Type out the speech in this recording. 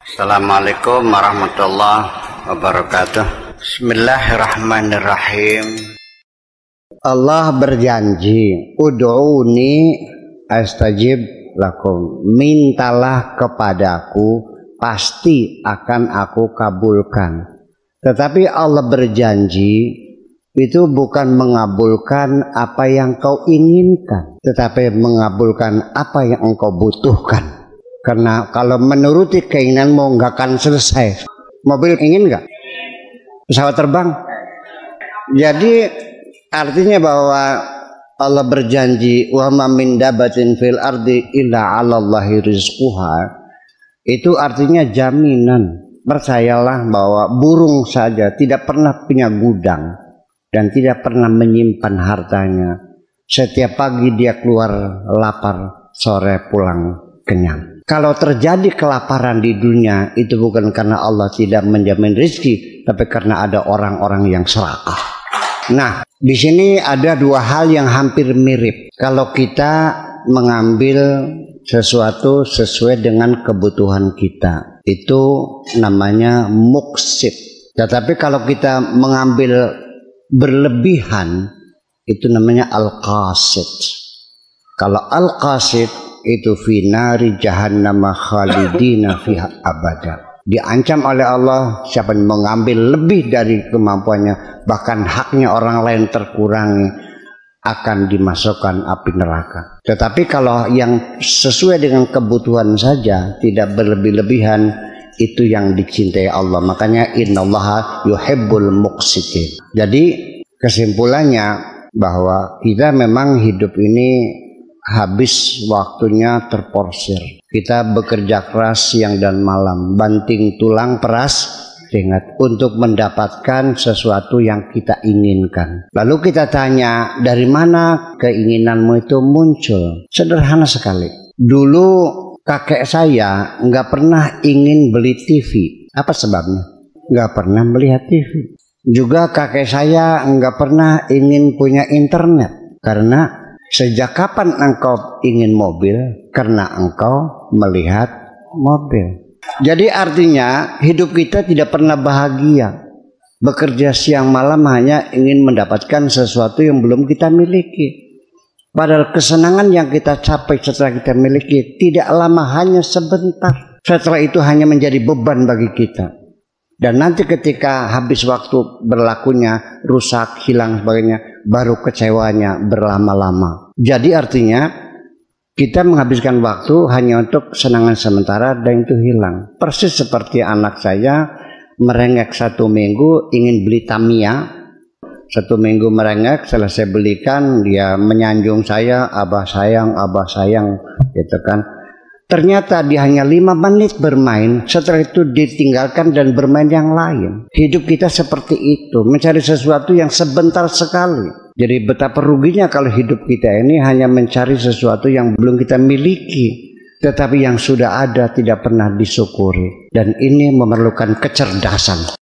Assalamualaikum warahmatullahi wabarakatuh. Bismillahirrahmanirrahim. Allah berjanji, ud'uni astajib lakum. Mintalah kepadaku, pasti akan aku kabulkan. Tetapi Allah berjanji itu bukan mengabulkan apa yang kau inginkan, tetapi mengabulkan apa yang engkau butuhkan. Karena kalau menuruti keinginanmu nggak akan selesai. Mobil ingin nggak? Pesawat terbang? Jadi artinya bahwa Allah berjanji wa ma min dabatin fil ardi illa 'alallahi rizquha. Itu artinya jaminan. Percayalah bahwa burung saja tidak pernah punya gudang dan tidak pernah menyimpan hartanya. Setiap pagi dia keluar lapar, sore pulang kenyang. Kalau terjadi kelaparan di dunia, itu bukan karena Allah tidak menjamin rezeki, tapi karena ada orang-orang yang serakah. Nah, di sini ada dua hal yang hampir mirip. Kalau kita mengambil sesuatu sesuai dengan kebutuhan kita, itu namanya muqsid. Tetapi kalau kita mengambil berlebihan, itu namanya al-qasid. Kalau al-qasid itu finari jahannam khalidina fiha abada. Diancam oleh Allah siapa yang mengambil lebih dari kemampuannya, bahkan haknya orang lain terkurangi, akan dimasukkan api neraka. Tetapi kalau yang sesuai dengan kebutuhan saja, tidak berlebih-lebihan, itu yang dicintai Allah. Makanya innallaha yuhibbul muqsitin. Jadi kesimpulannya bahwa kita memang hidup ini habis waktunya terporsir. Kita bekerja keras siang dan malam, banting tulang peras keringat untuk mendapatkan sesuatu yang kita inginkan. Lalu kita tanya, dari mana keinginanmu itu muncul? Sederhana sekali. Dulu kakek saya nggak pernah ingin beli TV. Apa sebabnya? Nggak pernah melihat TV. Juga kakek saya nggak pernah ingin punya internet. Karena sejak kapan engkau ingin mobil? Karena engkau melihat mobil. Jadi artinya hidup kita tidak pernah bahagia. Bekerja siang malam hanya ingin mendapatkan sesuatu yang belum kita miliki. Padahal kesenangan yang kita capai setelah kita miliki tidak lama, hanya sebentar. Setelah itu hanya menjadi beban bagi kita. Dan nanti ketika habis waktu berlakunya, rusak, hilang sebagainya, baru kecewanya berlama-lama. Jadi artinya kita menghabiskan waktu hanya untuk kesenangan sementara dan itu hilang. Persis seperti anak saya merengek 1 minggu ingin beli Tamiya. 1 minggu merengek, setelah saya belikan dia menyanjung saya, abah sayang gitu kan. Ternyata dia hanya 5 menit bermain, setelah itu ditinggalkan dan bermain yang lain. Hidup kita seperti itu, mencari sesuatu yang sebentar sekali. Jadi betapa ruginya kalau hidup kita ini hanya mencari sesuatu yang belum kita miliki, tetapi yang sudah ada tidak pernah disyukuri. Dan ini memerlukan kecerdasan.